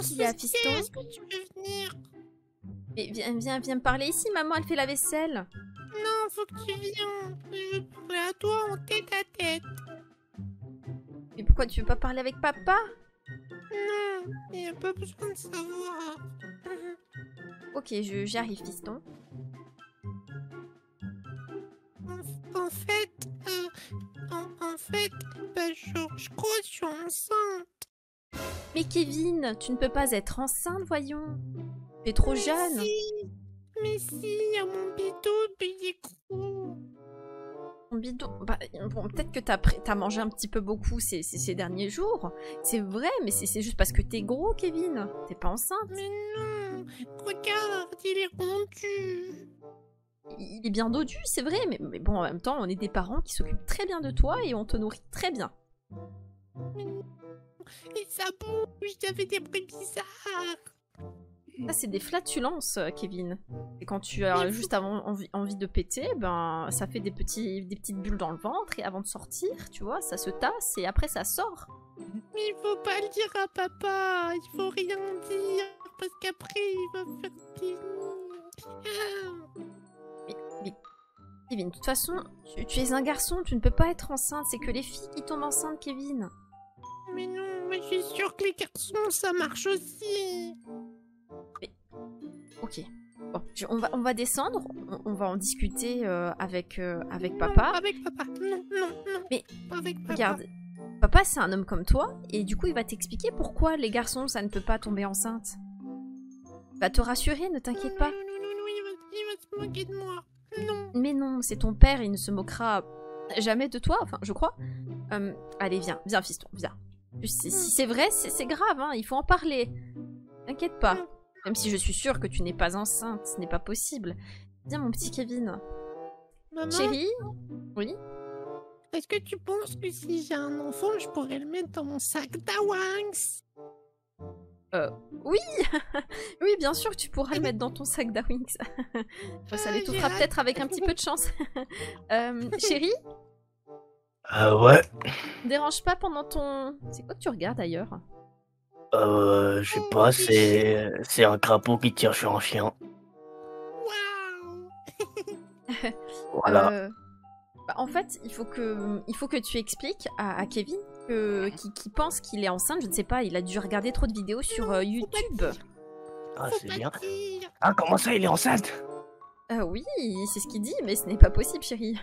Qu'est-ce qu'il y a, fiston? Est-ce que tu veux venir? Mais viens me parler ici, maman, elle fait la vaisselle. Non, faut que tu viennes. Je veux parler à toi en tête à tête. Mais pourquoi tu veux pas parler avec papa? Non, il n'y a pas besoin de savoir. Ok, j'arrive, fiston. En fait, bah, je crois que je suis enceinte. Mais Kevin, tu ne peux pas être enceinte, voyons. Tu es trop jeune. Mais si, il y a mon bidon, il est gros. Ton bidon... Bah, bon, peut-être que t'as mangé un petit peu beaucoup ces derniers jours. C'est vrai, mais c'est juste parce que t'es gros, Kevin. T'es pas enceinte. Mais non, regarde, il est rendu. Il est bien dodu, c'est vrai, mais bon, en même temps, on est des parents qui s'occupent très bien de toi et on te nourrit très bien. Et ça bouge, j'avais des bruits bizarres. Ça, c'est des flatulences, Kevin. Et quand tu as juste envie de péter, ben, ça fait des petites bulles dans le ventre et avant de sortir, tu vois, ça se tasse et après ça sort. Mais il faut pas le dire à papa, il faut rien dire, parce qu'après il va faire des... Mais Kevin, de toute façon, tu es un garçon, tu ne peux pas être enceinte, c'est que les filles qui tombent enceintes, Kevin. Mais non, mais je suis sûre que les garçons, ça marche aussi. Mais... Ok. Bon, on va descendre, on va en discuter avec papa. Non, avec papa, non. Mais pas avec papa. Regarde, papa c'est un homme comme toi, et du coup il va t'expliquer pourquoi les garçons ça ne peut pas tomber enceinte. Il va te rassurer, ne t'inquiète pas. Non, il va se moquer de moi. Non. Mais non, c'est ton père, il ne se moquera jamais de toi, enfin je crois. Allez, viens fiston, viens. Si c'est vrai, c'est grave, hein, il faut en parler. T'inquiète pas. Même si je suis sûre que tu n'es pas enceinte, ce n'est pas possible. Viens mon petit Kevin. Maman, Chérie? Oui? est-ce que tu penses que si j'ai un enfant, je pourrais le mettre dans mon sac d'Awings? Oui. Oui, bien sûr, tu pourras le mettre dans ton sac d'Awings. Ça l'étouffera peut-être avec un petit peu de chance. Chérie? Ouais. Dérange pas pendant ton... C'est quoi que tu regardes d'ailleurs? Je sais pas, c'est un crapaud qui tire sur un chien. Waouh. Voilà. Bah, en fait, il faut que tu expliques à Kevin qui pense qu'il est enceinte. Je ne sais pas, il a dû regarder trop de vidéos sur YouTube. Ah, Faut c'est pas bien. dire. Ah, comment ça, il est enceinte? Oui, c'est ce qu'il dit, mais ce n'est pas possible, chérie.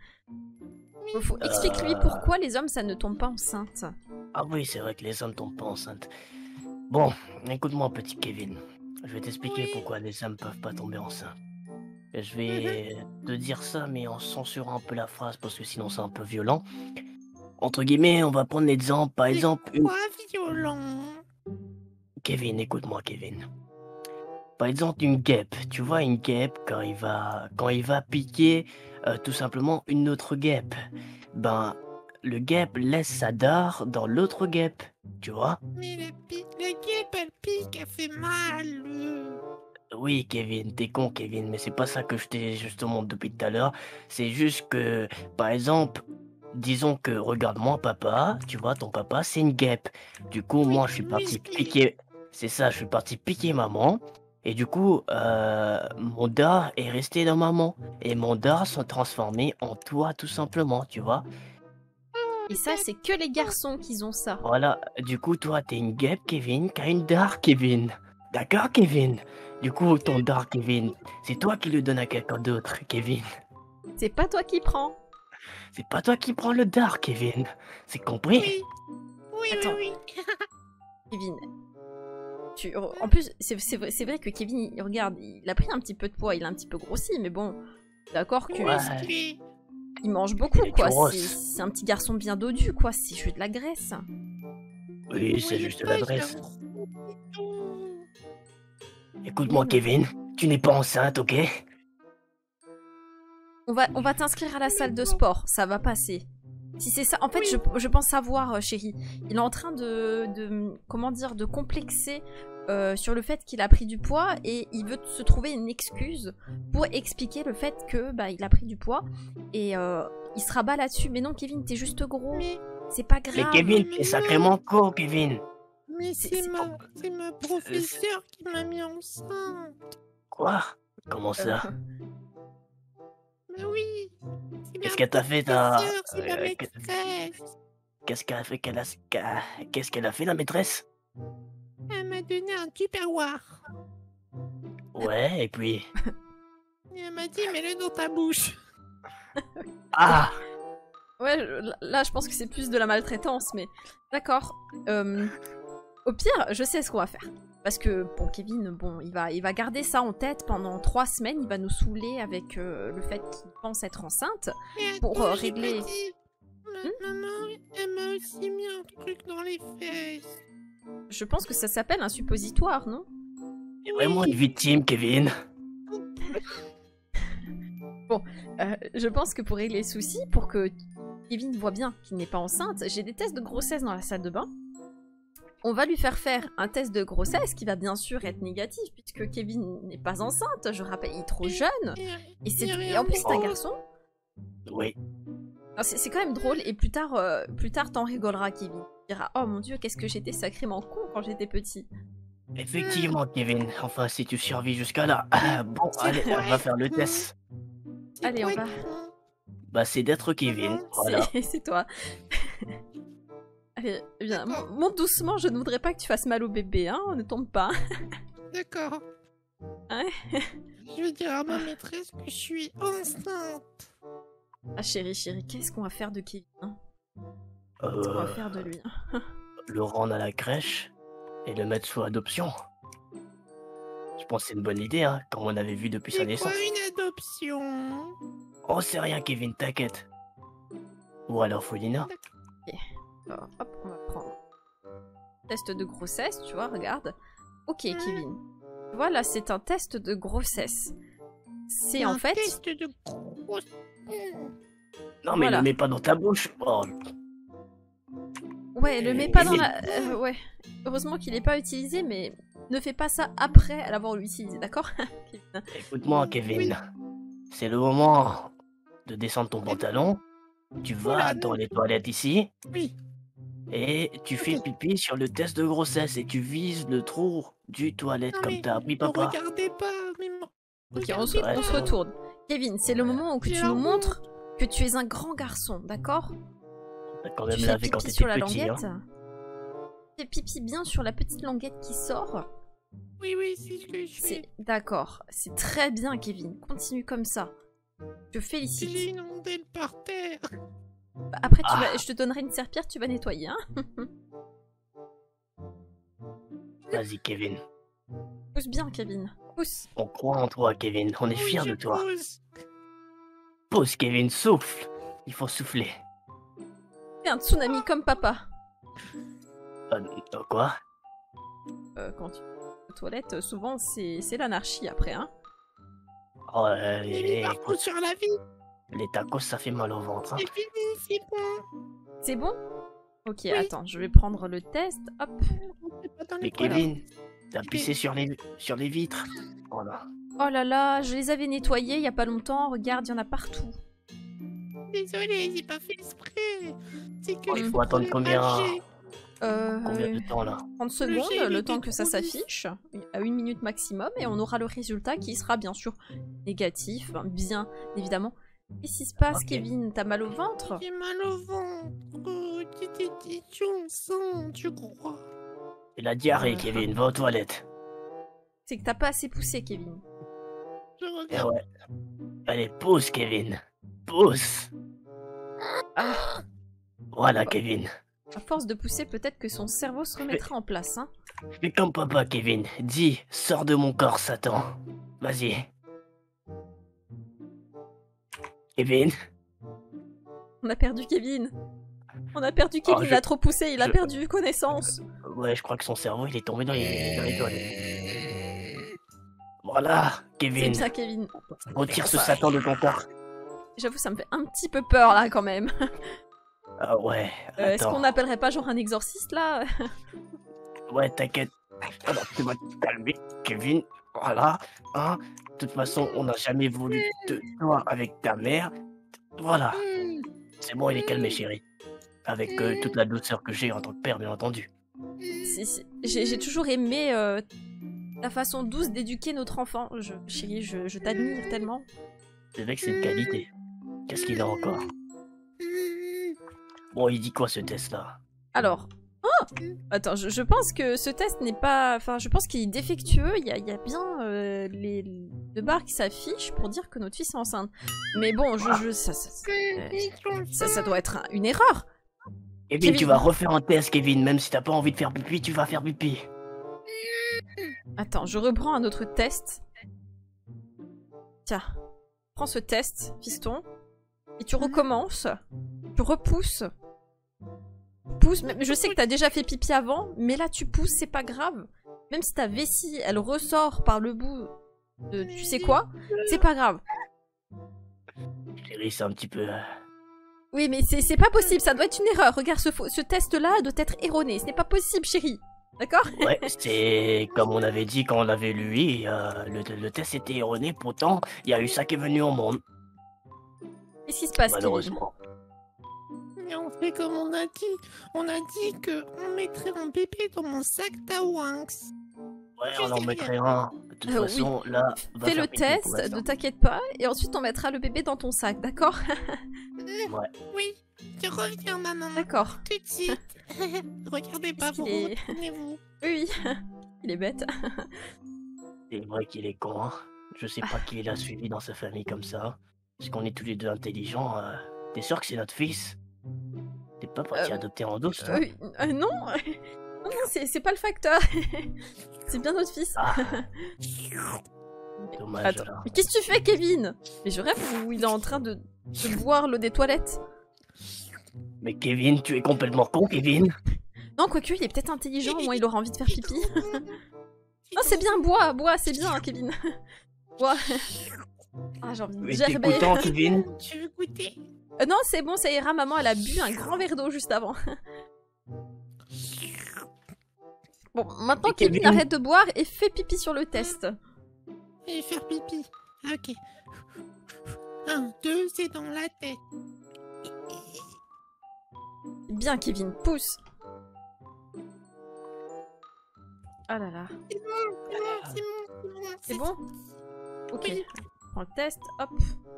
Explique-lui pourquoi les hommes, ça ne tombe pas enceinte. Ah oui, c'est vrai que les hommes tombent pas enceintes. Bon, écoute-moi, petit Kevin. Je vais t'expliquer pourquoi les hommes peuvent pas tomber enceintes. Je vais te dire ça, mais en censurant un peu la phrase, parce que sinon c'est un peu violent. Entre guillemets, on va prendre l'exemple, par exemple... Quoi, violent? Kevin, écoute-moi, Kevin. Par exemple, une guêpe. Tu vois, une guêpe, quand il va piquer tout simplement une autre guêpe, ben, le guêpe laisse sa dard dans l'autre guêpe, tu vois? Mais la guêpe, elle pique, elle fait mal. Oui, Kevin, t'es con, Kevin, mais c'est pas ça que je t'ai justement depuis tout à l'heure. C'est juste que, par exemple, disons que, regarde-moi, papa, tu vois, ton papa, c'est une guêpe. Du coup, moi, je suis parti piquer... C'est ça, je suis parti piquer maman. Et du coup, mon dard est resté dans maman. Et mon dard s'est transformé en toi, tout simplement, tu vois. Et ça, c'est que les garçons qui ont ça. Voilà, du coup, toi, t'es une guêpe, Kevin, qui a une dard, Kevin. D'accord, Kevin? Du coup, ton dard, Kevin, c'est toi qui le donnes à quelqu'un d'autre, Kevin. C'est pas toi qui prends. C'est pas toi qui prends le dard, Kevin. C'est compris? Oui. Attends. Kevin... En plus, c'est vrai que Kevin, regarde, il a pris un petit peu de poids, il a un petit peu grossi, mais bon, d'accord que il mange beaucoup, quoi. C'est un petit garçon bien dodu, quoi. C'est juste de la graisse. Oui, c'est juste de la graisse. Écoute-moi, Kevin, tu n'es pas enceinte, ok? On va t'inscrire à la salle de sport, ça va passer. Si c'est ça, en fait, je pense savoir, chérie. Il est en train comment dire, de complexer sur le fait qu'il a pris du poids et il veut se trouver une excuse pour expliquer le fait que bah il a pris du poids et il se rabat là-dessus. Mais non, Kevin, t'es juste gros. C'est pas grave. Mais Kevin, t'es sacrément con, Kevin. Mais C'est c'est ma professeure qui m'a mis enceinte. Quoi? Comment ça? Bah oui. C'est Qu'est-ce ma qu'elle t'a fait, ta... professeure, c'est ma maîtresse. Qu'est-ce qu'elle a fait qu'est-ce qu'elle a fait, la maîtresse? Elle m'a donné un tupperware. Ouais, et puis... Et elle m'a dit, mets-le dans ta bouche. Ah! Ouais, là, je pense que c'est plus de la maltraitance, mais d'accord. Au pire, je sais ce qu'on va faire. Parce que, bon, Kevin, bon, il va garder ça en tête pendant 3 semaines. Il va nous saouler avec le fait qu'il pense être enceinte. Et Pour attends, j'ai régler... pas dit. Maman, elle m'a aussi mis un truc dans les fesses. Je pense que ça s'appelle un suppositoire, non? T'es vraiment une victime, Kevin. Je pense que pour régler le souci, pour que Kevin voit bien qu'il n'est pas enceinte, j'ai des tests de grossesse dans la salle de bain. On va lui faire un test de grossesse qui va bien sûr être négatif puisque Kevin n'est pas enceinte, je rappelle, il est trop jeune. Et en plus c'est un garçon. Oui. C'est quand même drôle et plus tard t'en rigoleras, Kevin. Tu diras, oh mon dieu, qu'est-ce que j'étais sacrément con quand j'étais petit. Effectivement, Kevin. Enfin, si tu survis jusqu'à là. Bon, allez, on va faire le test. Allez, on va. Bah, c'est d'être Kevin. Voilà. C'est toi. Allez, viens, monte doucement, je ne voudrais pas que tu fasses mal au bébé, hein, ne tombe pas. D'accord. Ouais. Je vais dire à ma maîtresse que je suis enceinte. Ah chérie, qu'est-ce qu'on va faire de Kevin, hein? Qu'est-ce qu'on va faire de lui, hein? Le rendre à la crèche et le mettre sous adoption. Je pense que c'est une bonne idée, hein, comme on avait vu depuis sa C'est naissance. quoi une adoption? Oh, c'est rien, Kevin, t'inquiète. Ou alors Foulina. Alors, hop, on va prendre test de grossesse, tu vois, regarde. Ok, Kevin. Voilà, c'est un test de grossesse. C'est en fait... test de grossesse. Non, mais Voilà. ne mets pas dans ta bouche. Oh. Ouais, le mets pas dans la... ouais. Heureusement qu'il n'est pas utilisé, mais ne fais pas ça après l'avoir utilisé, d'accord? Kevin. Écoute-moi, Kevin. C'est le moment de descendre ton pantalon. Tu vas Oula, dans non. les toilettes ici. Oui. Et tu fais pipi sur le test de grossesse et tu vises le trou du toilette Non, comme mais t'as appris, Ne papa. regardez pas, mais Ok, on regardez se, pas. on se retourne. Kevin, c'est le moment où que J'ai tu la nous honte. montres que tu es un grand garçon, d'accord? T'as quand Tu même fais lavé quand pipi t'étais sur la petit, hein. languette. Tu fais pipi bien sur la petite languette qui sort. Oui, c'est ce que je fais. D'accord, c'est très bien, Kevin. Continue comme ça. Je J'ai félicite. inondé le parterre. Après, Ah. je te donnerai une serpillère, tu vas nettoyer, hein? Vas-y, Kevin. Pousse bien, Kevin. Pousse. On croit en toi, Kevin. On est Oui, fiers je de toi. pose. Pose, Kevin, souffle. Il faut souffler. Fais un tsunami comme papa. Quoi? Quand tu vas aux toilettes, souvent, c'est l'anarchie après, hein? Oh, J'ai mis partout sur la vie. les tacos, ça fait mal au ventre. Hein. C'est fini, c'est bon. C'est bon? Ok, attends, je vais prendre le test. Hop. C'est pas dans les Mais toilettes. Kevin, t'as pissé sur les vitres. Oh là. Oh là là, je les avais nettoyés il y a pas longtemps. Regarde, il y en a partout. Désolé, j'ai pas fait exprès. C'est que Oh, il je faut attendre pouvais pas combien gérer. de temps là? 30 Le secondes, jet, il le était temps que ça trop lisse. s'affiche, à 1 minute maximum, et on aura le résultat qui sera bien sûr négatif, hein, bien évidemment. Qu'est-ce qui se passe, Ok. Kevin? T'as mal au ventre? J'ai mal au ventre. T'étais enceinte, je crois. Et la diarrhée, Kevin, va aux toilettes. C'est que t'as pas assez poussé, Kevin. Je Eh regarde. ouais. Allez, pousse, Kevin. Pousse. Ah, Voilà, Kevin. à force de pousser, peut-être que son cerveau se remettra en place, hein. Fais comme papa, Kevin. Dis, sors de mon corps, Satan. Vas-y. Kevin. On a perdu Kevin. On a perdu Kevin, il a trop poussé, il a je- perdu connaissance. Ouais, je crois que son cerveau, il est tombé dans les toilettes. Voilà, C'est Kevin. ça, Kevin. Retire ce Satan de ton corps. J'avoue, ça me fait un petit peu peur, là, quand même. Ah ouais, Est-ce attends. qu'on n'appellerait pas genre un exorciste, là? Ouais, t'inquiète. Alors, tu vas te calmer, Kevin. Voilà. Hein. De toute façon, on n'a jamais voulu de toi avec ta mère. Voilà. C'est bon, il est calmé, chérie. Avec toute la douceur que j'ai en tant que père, bien entendu. J'ai toujours aimé la façon douce d'éduquer notre enfant. Chérie, je t'admire tellement. C'est vrai que c'est une qualité. Qu'est-ce qu'il a encore? Bon, il dit quoi ce test-là? Alors, attends, je pense que ce test n'est pas... Enfin, je pense qu'il est défectueux. Il y a bien les 2 barres qui s'affichent pour dire que notre fille est enceinte. Mais bon, ça doit être une erreur. Kevin, tu vas refaire un test, Kevin. Même si t'as pas envie de faire pipi, tu vas faire pipi. Attends, je reprends un autre test. Tiens, prends ce test, fiston. Et tu recommences. Tu repousses. Pousse. Je sais que t'as déjà fait pipi avant, mais là tu pousses, c'est pas grave. Même si ta vessie, elle ressort par le bout de tu sais quoi, c'est pas grave. Chérie, c'est un petit peu... Oui, mais c'est pas possible, ça doit être une erreur. Regarde, ce test-là doit être erroné. Ce n'est pas possible, chérie. D'accord? Ouais, c'est comme on avait dit quand on l'avait lu, le test était erroné, pourtant, il y a eu ça qui est venu au monde. Qu'est-ce qui se passe, Kevin? Malheureusement. Mais on fait comme on a dit. On a dit qu'on mettrait un bébé dans mon sac d'Awanx. Ouais, on en mettrait un. De toute façon, oui. là... Fais le test, ne t'inquiète pas, et ensuite on mettra le bébé dans ton sac, d'accord? Ouais. Oui, je reviens, maman. D'accord. Tout de suite. Regardez pas, vous retournez-vous. Oui, il est bête. C'est vrai qu'il est con, hein. Je sais pas qui l'a suivi dans sa famille comme ça. Parce qu'on est tous les deux intelligents. T'es sûr que c'est notre fils? T'es pas parti adopter en douce, toi? Non. Non, c'est pas le facteur. C'est bien notre fils. Ah. Dommage. Attends, mais qu'est-ce que tu fais, Kevin? Mais je rêve où il est en train de boire l'eau des toilettes. Mais Kevin, tu es complètement con, Kevin. Non, quoique, il est peut-être intelligent, au moins il aura envie de faire pipi. Non, c'est bien, bois, c'est bien, Kevin. Bois. Ah, j'ai envie de Mais gerber. t'es content, Kevin? Tu veux goûter? Non, c'est bon, ça ira, maman, elle a bu un grand verre d'eau juste avant. Bon, maintenant Kevin arrête de boire et fait pipi sur le test. Et faire pipi. Ok. 1, 2, c'est dans la tête. Bien, Kevin, pousse. Ah là là. C'est bon. C'est bon? Ok. Oui. Prends le test, hop.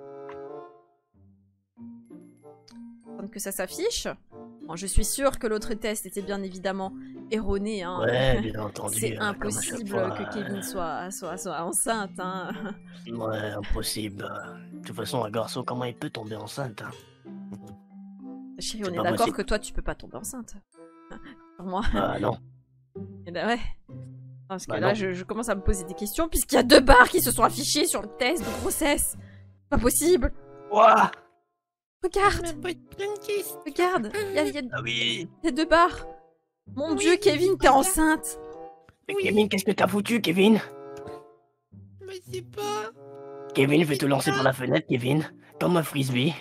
Attends que ça s'affiche. Bon, je suis sûre que l'autre test était bien évidemment erroné. Hein. Ouais, bien entendu. C'est impossible que Kevin soit enceinte. Hein. Ouais, impossible. De toute façon, un garçon, comment il peut tomber enceinte, hein? Chérie, on est d'accord que toi, tu peux pas tomber enceinte. Pour moi. Ah non. Et ben ouais. Parce que là, je commence à me poser des questions puisqu'il y a 2 barres qui se sont affichées sur le test de grossesse. Pas possible. Ouah. Regarde. Regarde. Ah oui. Il y a 2 barres. Mon Dieu, Kevin, t'es enceinte. Mais Kevin, qu'est-ce que t'as foutu, Kevin? Mais c'est pas... Kevin, je vais te lancer par la fenêtre, Kevin. Comme un frisbee.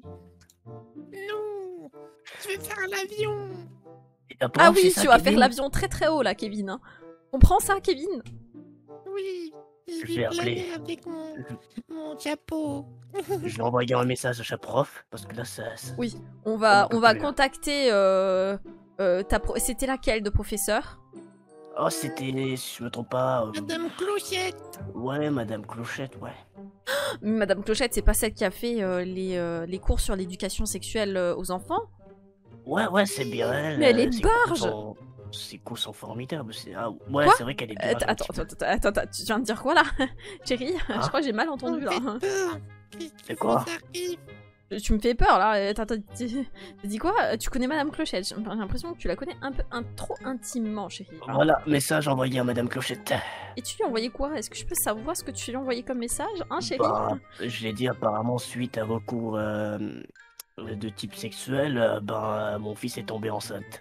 Non. Je vais faire l'avion. Ah oui, tu vas faire l'avion très très haut là, Kevin. Hein. Comprends ça, Kevin? Oui. Je vais appeler avec mon chapeau. Je vais envoyer un message à chaque prof parce que là ça... Oui, on va contacter c'était laquelle de professeur? Oh, c'était, si je me trompe pas... Madame Clochette. Ouais, Madame Clochette, ouais. Madame Clochette, c'est pas celle qui a fait les cours sur l'éducation sexuelle aux enfants? Ouais, c'est bien elle. Mais elle est barge. Ses cours sont formidables. Ouais, c'est vrai qu'elle est bien. Attends, tu viens de dire quoi là? Chérie, je crois que j'ai mal entendu là. C'est quoi? Tu me fais peur là. Attends, tu dis quoi? Tu connais Madame Clochette? J'ai l'impression que tu la connais un peu trop intimement, chérie. Voilà, message envoyé à Madame Clochette. Et tu lui as envoyé quoi? Est-ce que je peux savoir ce que tu lui as envoyé comme message, hein, chérie? Bah, je l'ai dit apparemment suite à vos cours de type sexuel, mon fils est tombé enceinte.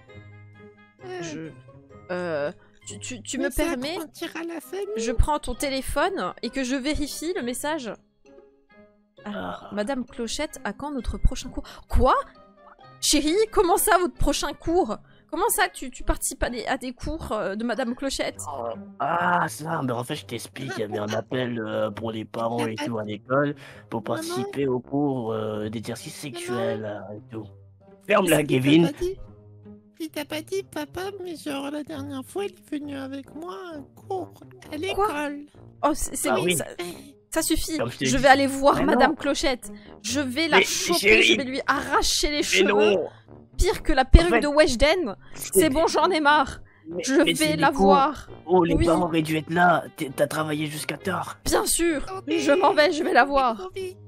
Tu me permets? Je prends ton téléphone et que je vérifie le message. Alors, Madame Clochette, à quand notre prochain cours? Quoi? Chérie, comment ça, votre prochain cours? Comment ça, tu participes à des cours de Madame Clochette? Ah, ça, mais en fait, je t'explique, il y avait un appel pour les parents et tout à l'école pour participer au cours d'exercice sexuel et tout. Ferme-la, Kevin. il t'a pas dit, papa, mais genre la dernière fois, il est venu avec moi à un cours à l'école. Oh, c'est Ah bon, oui. ça suffit. Comme je t'ai Je dit. vais aller voir Mais Madame non. Clochette. Je vais la Mais, choper, chérie. je vais lui arracher les Mais cheveux. non. Pire que la perruque En fait, de Weshden. C'est bon, j'en ai marre. Je mais vais c'est la des cons. voir. Oh, les Oui. parents auraient dû être là. T'as travaillé jusqu'à tard. Bien sûr. Attendez, Je m'en vais, je vais la voir. trop vite.